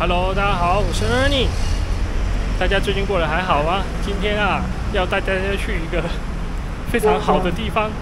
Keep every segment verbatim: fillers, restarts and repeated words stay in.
Hello， 大家好，我是 Ernie。大家最近过得还好吗？今天啊，要带大家去一个非常好的地方。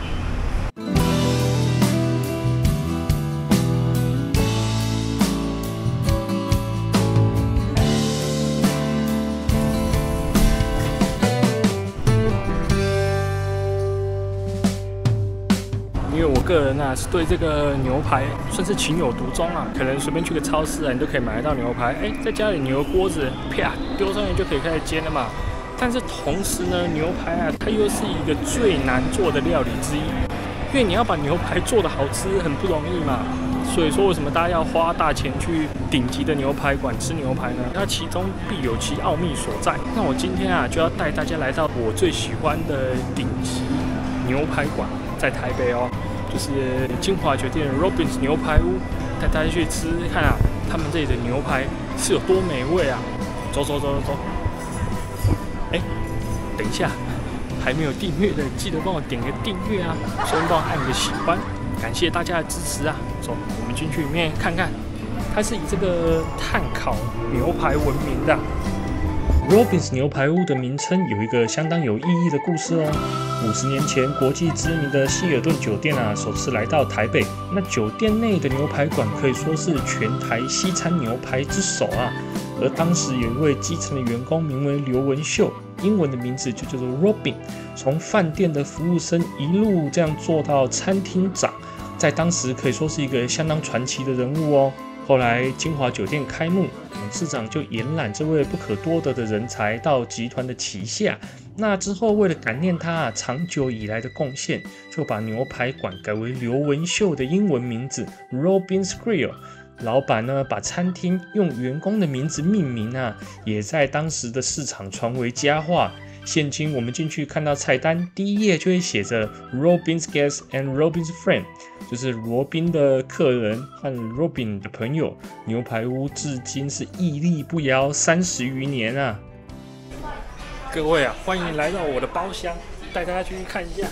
因为我个人啊是对这个牛排算是情有独钟啊，可能随便去个超市啊，你都可以买得到牛排。哎，在家里牛锅子啪丢上去就可以开始煎了嘛。但是同时呢，牛排啊它又是一个最难做的料理之一，因为你要把牛排做得好吃很不容易嘛。所以说为什么大家要花大钱去顶级的牛排馆吃牛排呢？它其中必有其奥秘所在。那我今天啊就要带大家来到我最喜欢的顶级牛排馆，在台北哦。就是金华酒店 Robins 牛排屋，带大家去吃看啊，他们这里的牛排是有多美味啊！走走走走走。哎，等一下，还没有订阅的，记得帮我点个订阅啊，顺便帮我按个喜欢，感谢大家的支持啊！走，我们进去里面看看，它是以这个炭烤牛排闻名的。Robins 牛排屋的名称有一个相当有意义的故事哦。五十年前，国际知名的希尔顿酒店啊，首次来到台北。那酒店内的牛排馆可以说是全台西餐牛排之首啊。而当时有一位基层的员工，名为刘文秀，英文的名字就叫做 Robin， 从饭店的服务生一路这样做到餐厅长，在当时可以说是一个相当传奇的人物哦。后来金华酒店开幕，董事长就延揽这位不可多得的人才到集团的旗下。那之后，为了感念他啊长久以来的贡献，就把牛排馆改为刘文秀的英文名字 Robins Grill。老板呢，把餐厅用员工的名字命名啊，也在当时的市场传为佳话。现今我们进去看到菜单，第一页就会写着 Robins Guests and Robins Friend， 就是罗宾的客人和 Robin 的朋友。牛排屋至今是屹立不摇三十余年啊！各位啊，欢迎来到我的包厢，带大家去看一下。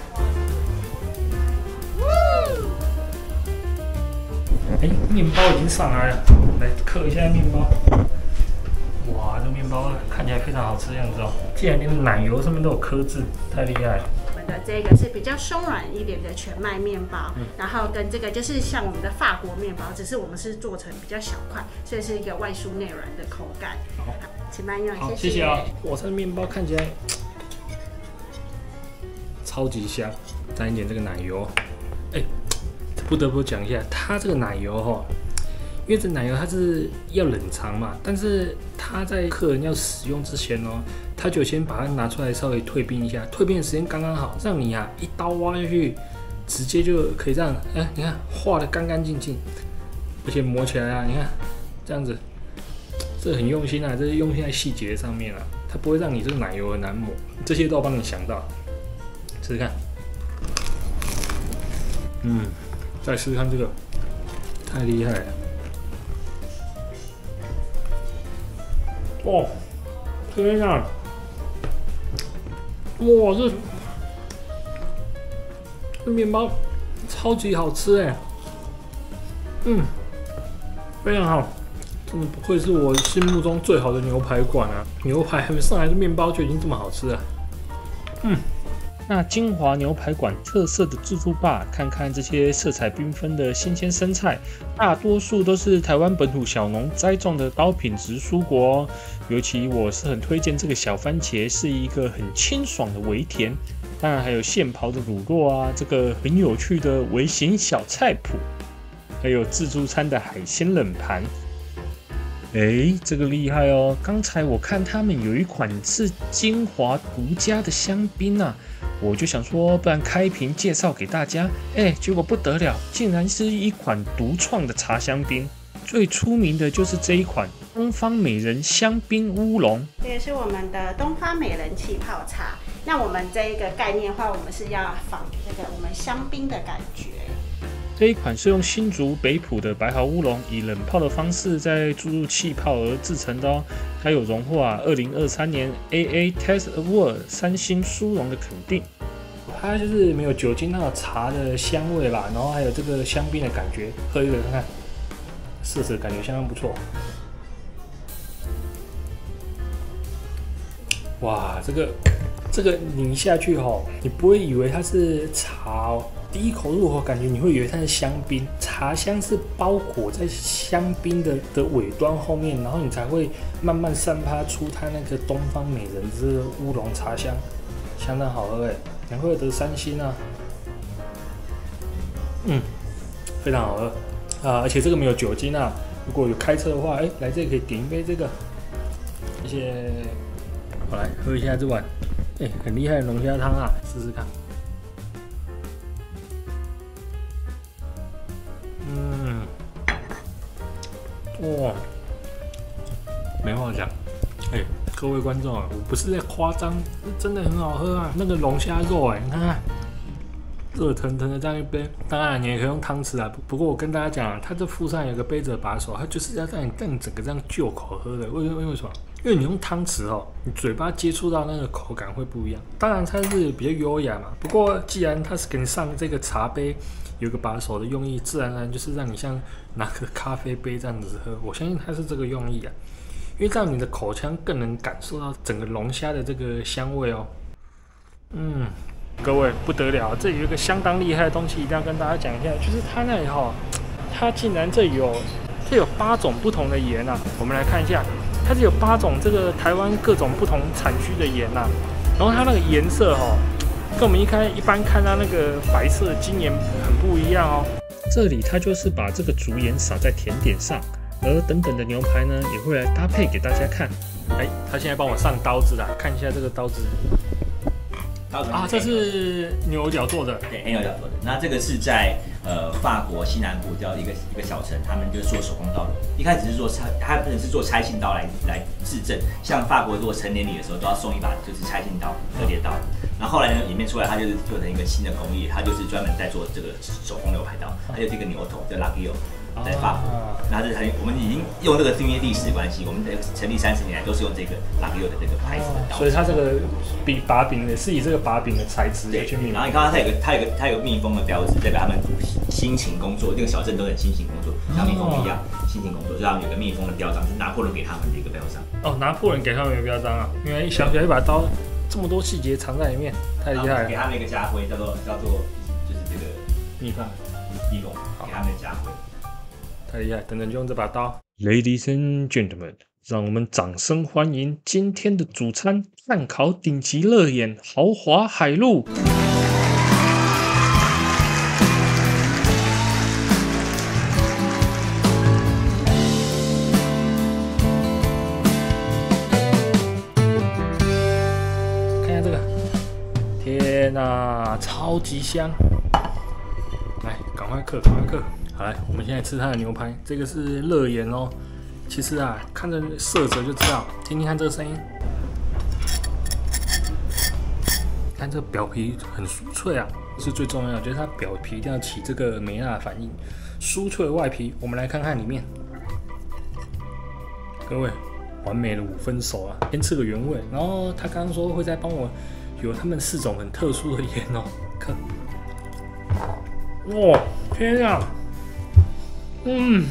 哎，面包已经上来了，来嗑一下面包。哇，这面包看起来非常好吃的样子哦！竟然连奶油上面都有刻字，太厉害了。 我们的这个是比较松软一点的全麦面包，嗯、然后跟这个就是像我们的法国面包，只是我们是做成比较小块，所以是一个外酥内软的口感。好，请慢用， 好， 谢谢。 谢谢啊！哇，这面包看起来超级香，沾一点这个奶油。哎，不得不讲一下，它这个奶油哈、哦。因为这奶油它是要冷藏嘛，但是它在客人要使用之前哦，他就先把它拿出来稍微退冰一下，退冰的时间刚刚好，让你啊一刀挖下去，直接就可以这样，哎，你看画得干干净净，而且磨起来啊，你看这样子，这很用心啊，这是用心在细节上面啊，它不会让你这个奶油很难抹，这些都要帮你想到，试试看，嗯，再试试看这个，太厉害了。哦，天啊！哇，这这面包超级好吃哎，嗯，非常好，真的不愧是我心目中最好的牛排馆啊！牛排还没上来，这面包就已经这么好吃了，嗯。那金华牛排馆特色的自助吧，看看这些色彩缤纷的新鲜生菜，大多数都是台湾本土小农栽种的高品质蔬果哦。尤其我是很推荐这个小番茄，是一个很清爽的微甜。当然还有现刨的乳酪啊，这个很有趣的微型小菜谱，还有自助餐的海鲜冷盘。哎，这个厉害哦！刚才我看他们有一款是金华独家的香槟啊，我就想说，不然开瓶介绍给大家。哎，结果不得了，竟然是一款独创的茶香槟。最出名的就是这一款东方美人香槟乌龙， 这也是我们的东方美人气泡茶。那我们这一个概念的话，我们是要仿这个我们香槟的感觉。 这一款是用新竹北埔的白毫乌龙，以冷泡的方式再注入气泡而制成的哦。它有荣获啊二零二三年 A A Taste Award 三星殊荣的肯定。它就是没有酒精那种茶的香味啦，然后还有这个香槟的感觉，喝一个看看，色泽感觉相当不错。 哇，这个这个你下去吼，你不会以为它是茶哦。第一口入口，感觉你会以为它是香槟，茶香是包裹在香槟的的尾端后面，然后你才会慢慢散发出它那个东方美人之乌龙茶香，相当好喝哎，难怪得三星啊。嗯，非常好喝啊，而且这个没有酒精啊。如果有开车的话，哎、欸，来这里可以点一杯这个，谢谢。我来喝一下这碗，哎、欸，很厉害的龙虾汤啊，试试看。嗯，哇，没话讲。哎、欸，各位观众啊，我不是在夸张，真的很好喝啊。那个龙虾肉、欸，哎，你看看，热腾腾的这样一杯。当然你也可以用汤匙啊，不过我跟大家讲，它这附上有个杯子的把手，它就是要让你让你整个这样就口喝的。为为为什么？因为你用汤匙哦，你嘴巴接触到那个口感会不一样。当然它是比较优雅嘛，不过既然它是给你上这个茶杯。有个把手的用意，自然而然就是让你像拿个咖啡杯这样子喝。我相信它是这个用意啊，因为这样你的口腔更能感受到整个龙虾的这个香味哦。嗯，各位不得了，这里有一个相当厉害的东西，一定要跟大家讲一下，就是它那里哈、哦，它竟然这有这有八种不同的盐啊。我们来看一下，它是有八种这个台湾各种不同产区的盐呐、啊，然后它那个颜色哈、哦。跟我们一看一般看到那个白色的精盐很不一样哦。这里它就是把这个竹盐撒在甜点上，而等等的牛排呢也会来搭配给大家看。哎，他现在帮我上刀子啦，看一下这个刀子。啊，这是牛角做的， 对，黑牛角做的。那这个是在呃法国西南部叫一个一个小城，他们就是做手工刀的。一开始是做拆，他们是做拆信刀来来制证。像法国如果成年礼的时候都要送一把就是拆信刀、折叠刀。然后后来呢，里面出来它就是做成一个新的工艺，它就是专门在做这个手工牛排刀，它就是一个牛头叫 Laguio。在法国，那是很我们已经用这个，是因为历史关系，我们成立三十年来都是用这个 Laguio 的这个牌子的刀， 所以它这个比把柄也是以这个把柄的材质去命名。 然后你看到它有个它有个它有个蜜蜂的标志，代表他们辛勤工作，这个小镇都很辛勤工作，像蜜蜂一样辛勤工作，所以他们有个蜜蜂的标章，是拿破仑给他们的一个标章。 哦，拿破仑给他们的标章啊，因为小小一把刀，这么多细节藏在里面，太厉害了。 给他们一个家徽，叫做叫做就是这个蜜蜂， 蜜蜂，给他们的家徽。 太厉害！等等就用这把刀。Ladies and gentlemen， 让我们掌声欢迎今天的主餐——炭烤顶级乐眼豪华海陆。看一下这个，天哪，超级香！来，赶快嗑，赶快嗑！好来，我们现在吃它的牛排，这个是乐眼哦。其实啊，看着色泽就知道，听听看这个声音，看这个表皮很酥脆啊，是最重要的，就是它表皮一定要起这个梅纳反应，酥脆的外皮。我们来看看里面，各位，完美的五分熟啊！先吃个原味，然后他刚刚说会再帮我有他们四种很特殊的盐哦，看，哇，天啊！嗯，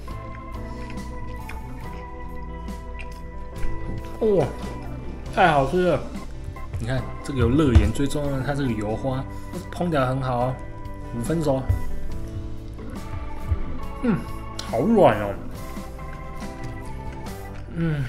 哇，太好吃了！你看这个有乐眼，最重要的它这个油花烹调很好哦，五分熟。嗯，好软哦。嗯，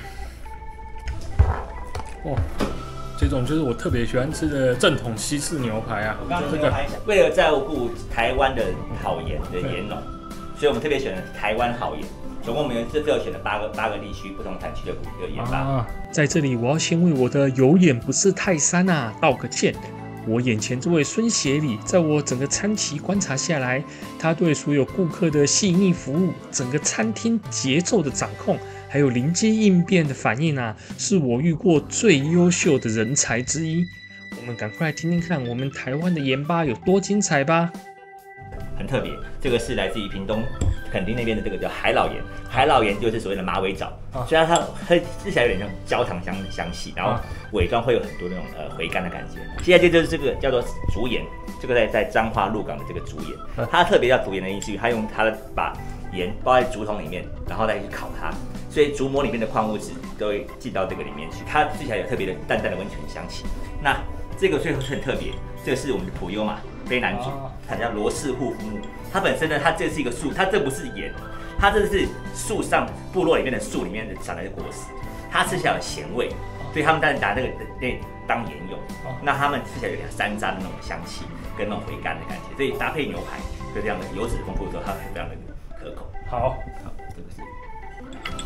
哇，这种就是我特别喜欢吃的正统西式牛排啊。 我刚刚这个为了照顾台湾的好盐的盐农。所以我们特别选了台湾好盐，总共我们这次有选了八个八个地区不同产区的的盐巴。 啊，在这里我要先为我的有眼不识泰山啊道个歉。我眼前这位孙协理，在我整个餐期观察下来，他对所有顾客的细腻服务，整个餐厅节奏的掌控，还有临机应变的反应啊，是我遇过最优秀的人才之一。我们赶快来听听看，我们台湾的盐巴有多精彩吧。 很特别，这个是来自于屏东垦丁那边的这个叫海老盐，海老盐就是所谓的马尾藻，啊、虽然它它吃起来有点像焦糖香香气，然后尾端会有很多那种呃回甘的感觉。现在就是这个叫做竹盐，这个在在彰化鹿港的这个竹盐，它特别叫竹盐的意思，它用它的把盐包在竹筒里面，然后再去烤它， 所以竹膜里面的矿物质都会进到这个里面去，它吃起来有特别的淡淡的温泉香气。那这个最后很特别，这个是我们的普悠玛卑南族，它叫罗氏护肤木。它本身呢，它这是一个树，它这不是盐，它这是树上部落里面的树里面长来的果实，它吃起来有咸味，所以他们当然拿那个那当盐用。那他们吃起来有点山楂的那种香气跟那种回甘的感觉，所以搭配牛排就这样的油脂丰富之后，它非常的可口。 好， 好，这个是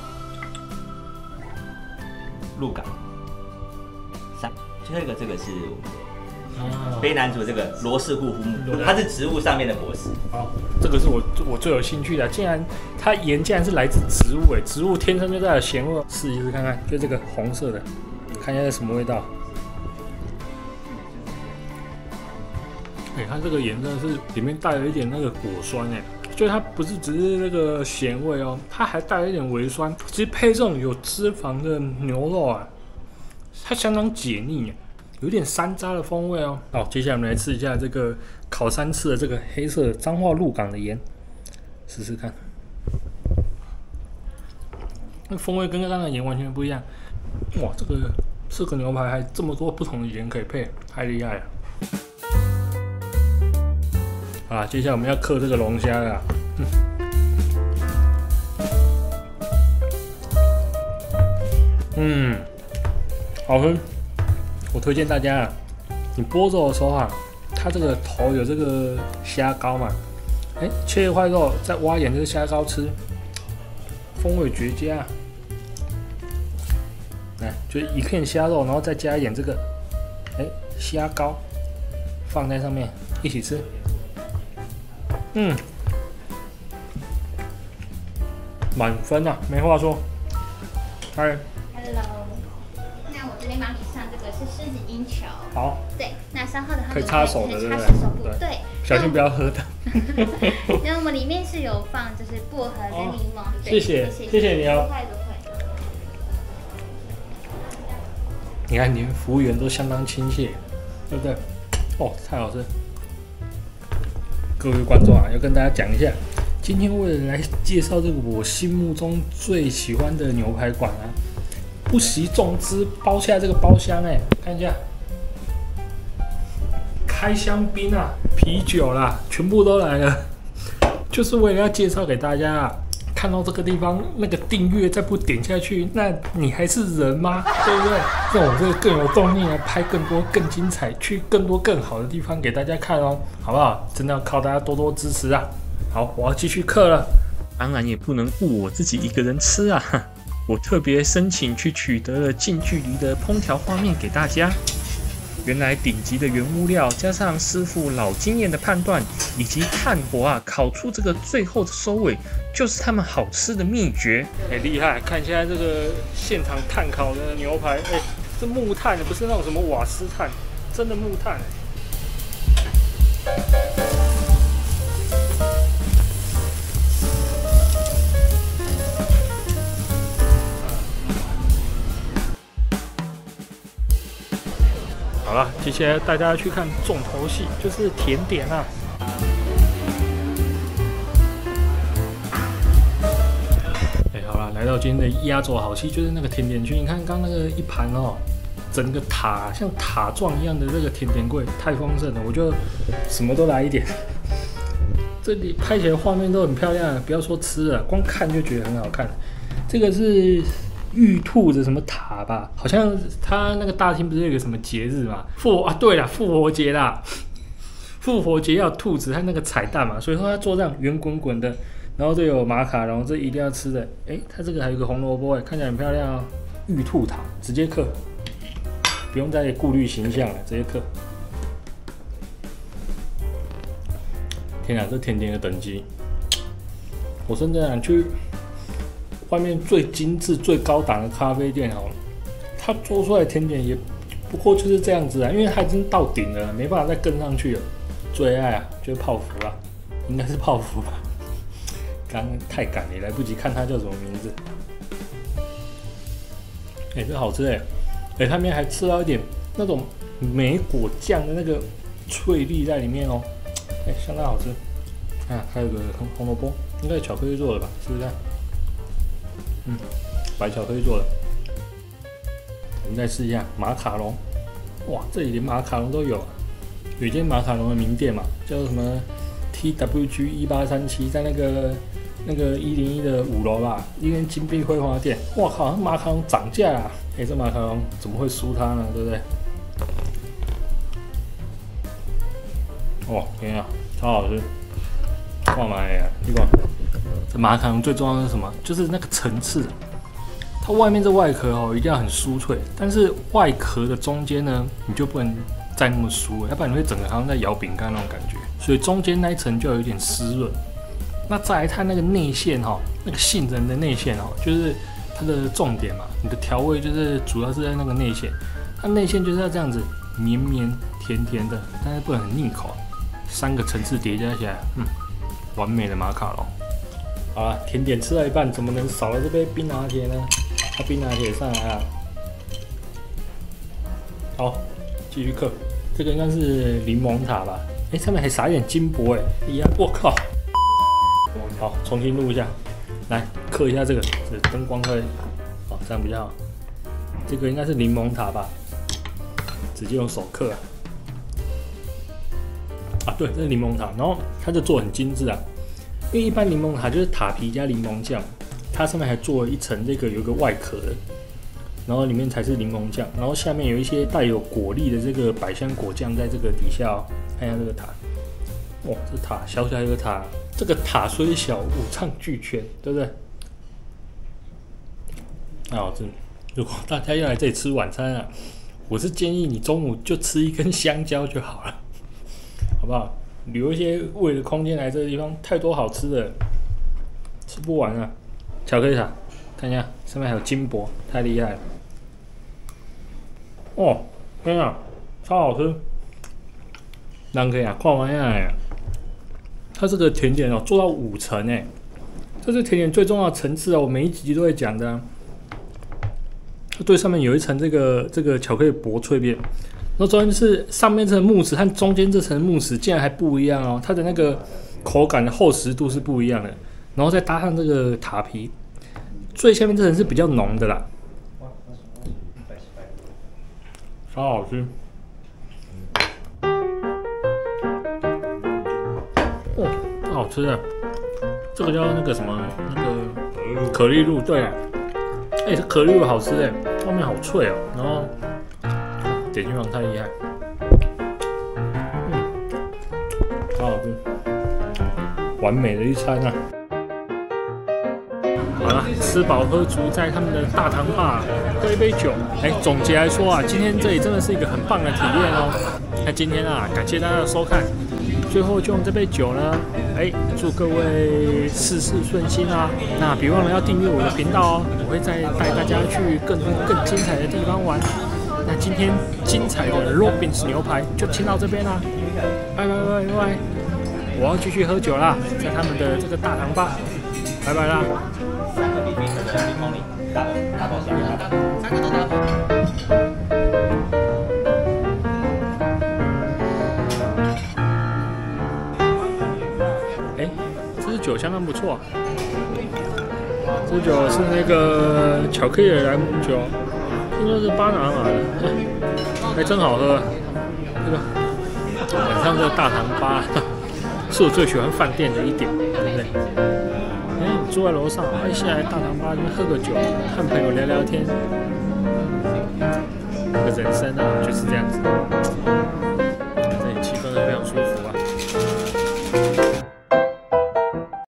鹿港三，最后一个这个是我们的卑南族这个罗氏护肤木，它是植物上面的果实。 好，这个是我我最有兴趣的，竟然它盐竟然是来自植物，哎，植物天生就带有咸味，试一试看看，就这个红色的，看一下是什么味道。哎，它这个盐真的是里面带了一点那个果酸，哎。所以它不是只是那个咸味哦，它还带了一点微酸。其实配这种有脂肪的牛肉啊，它相当解腻，有点山楂的风味哦。好，接下来我们来吃一下这个烤三次的这个黑色的彰化鹿港的盐，试试看。那风味跟刚刚的盐完全不一样。哇，这个这个牛排还这么多不同的盐可以配，太厉害了。啊，接下来我们要嗑这个龙虾了。嗯，嗯，好喝。我推荐大家啊，你剥肉的时候啊，它这个头有这个虾膏嘛，哎、欸，切一块肉，再挖一点这个虾膏吃，风味绝佳。来，就一片虾肉，然后再加一点这个，哎、欸，虾膏，放在上面一起吃。嗯，满分啊，没话说。嗨 ，Hello， 那我这边帮你上这个是狮子鹰球。 好。 对，那稍后的话可以擦手的，对不对？ 擦手部，对。 小心不要喝的。 那我们里面是有放就是薄荷跟柠檬。 谢谢，谢谢你哦。 不会不会。 你看，连服务员都相当亲切，对不对？哦，太好吃。各位观众啊，要跟大家讲一下，今天为了来介绍这个我心目中最喜欢的牛排馆啊，不惜重资包下这个包厢，哎，看一下，开香槟啊、啤酒啦，全部都来了，就是为了要介绍给大家啊。看到这个地方那个订阅再不点下去，那你还是人吗？对不对？让我这个更有动力来拍更多、更精彩、去更多更好的地方给大家看哦，好不好？真的要靠大家多多支持啊！好，我要继续嗑了。当然也不能顾我自己一个人吃啊，我特别申请去取得了近距离的烹调画面给大家。原来顶级的原物料，加上师傅老经验的判断，以及炭火啊烤出这个最后的收尾，就是他们好吃的秘诀。哎、欸，厉害！看现在这个现场炭烤的牛排，哎、欸，这木炭不是那种什么瓦斯炭，真的木炭、欸。好了，接下来带大家去看重头戏，就是甜点啊。哎、欸，好了，来到今天的压轴好戏，就是那个甜点区。你看刚刚那个一盘哦，整个塔像塔状一样的这个甜点柜，太丰盛了，我就什么都来一点。这里拍起来画面都很漂亮，不要说吃了，光看就觉得很好看。这个是玉兔的什么塔吧？好像他那个大厅不是有个什么节日嘛？复啊，对了，复活节啦！复活节要兔子和那个彩蛋嘛，所以说他做这样圆滚滚的，然后这有马卡龙，这一定要吃的。哎、欸，它这个还有个红萝卜，哎，看起来很漂亮哦。玉兔塔直接嗑，不用再顾虑形象了，直接嗑。天啊，这甜点的等级，我真的想去外面最精致、最高档的咖啡店哦，它做出来的甜点也不过就是这样子啊，因为它已经到顶了，没办法再跟上去了。最爱啊，就是泡芙啦，应该是泡芙吧。刚太赶了，也来不及看它叫什么名字。哎、欸，这好吃哎、欸！哎、欸，它里面还吃到一点那种莓果酱的那个脆粒在里面哦，哎、欸，相当好吃。啊，还有个红红萝卜，应该是巧克力做的吧？是不是？嗯。 白巧克力做的。我们再试一下马卡龙，哇，这里连马卡龙都有、啊。有一间马卡龙的名店嘛，叫什么 T W G 一八三七，在那个那个一零一的五楼吧，一间金碧辉煌的店。哇靠，马卡龙涨价啊！哎、欸，这马卡龙怎么会输它呢？对不对？哇，天啊，超好吃！哇妈呀，你看，这马卡龙最重要的是什么？就是那个层次。它外面这外壳哦，一定要很酥脆，但是外壳的中间呢，你就不能再那么酥了，要不然你会整个好像在咬饼干那种感觉。所以中间那一层就要有点湿润。那再来它那个内馅哈，那个杏仁的内馅哦，就是它的重点嘛。你的调味就是主要是在那个内馅，它内馅就是要这样子绵绵甜甜的，但是不能很腻口。三个层次叠加起来，嗯，完美的马卡龙。好了，甜点吃到一半，怎么能少了这杯冰拿铁呢？它冰拿铁上来了。好，继续嗑。这个应该是柠檬塔吧？哎、欸，上面还撒一点金箔哎，一样。我靠！好，重新录一下，来嗑一下这个，这灯光会，好，这样比较好。这个应该是柠檬塔吧？直接用手嗑啊。啊，对，这是柠檬塔，然后它就做得很精致啊。因为一般柠檬塔就是塔皮加柠檬酱，它上面还做了一层这个有个外壳的，然后里面才是柠檬酱，然后下面有一些带有果粒的这个百香果酱在这个底下哦。看一下这个塔，哇，这塔小小一个塔，这个塔虽小五脏俱全，对不对？太好吃！如果大家要来这里吃晚餐啊，我是建议你中午就吃一根香蕉就好了，好不好？留一些胃的空间来这个地方，太多好吃的，吃不完啊！巧克力塔，看一下上面还有金箔，太厉害了！哦，天啊，超好吃！人可以啊，看完呀，它这个甜点哦做到五层哎，这是甜点最重要的层次啊，我每一集都会讲的、啊。它最上面有一层这个这个巧克力薄脆片。然后中间是上面这层慕斯和中间这层慕斯竟然还不一样哦，它的那个口感的厚实度是不一样的，然后再搭上这个塔皮，最下面这层是比较浓的啦，超好吃。哦，太好吃了，这个叫那个什么那个可丽露，对啊，哎、欸，这可丽露好吃哎，外面好脆哦，然后。点心王太厉害，嗯，超好吃，完美的一餐啊！好了，吃饱喝足，在他们的大堂吧喝一杯酒。哎、欸，总结来说啊，今天这里真的是一个很棒的体验哦。那今天啊，感谢大家的收看。最后就用这杯酒呢，哎、欸，祝各位事事顺心啊！那别忘了要订阅我的频道哦，我会再带大家去更多更精彩的地方玩。那今天精彩的 Robins 牛排就请到这边啦，拜拜拜拜！我要继续喝酒啦，在他们的这个大堂吧，拜拜啦！三个礼品的柠檬梨，大包大包小包，三个都大包。哎，这支酒相当不错、啊，这支酒是那个巧克力的莱姆酒。听说是巴拿马的，还真好喝、啊。这个晚上这个大堂吧，是我最喜欢饭店的一点，对不对？哎、欸，你住在楼上，一下来大堂吧，这边喝个酒，和朋友聊聊天，这个人生啊就是这样子。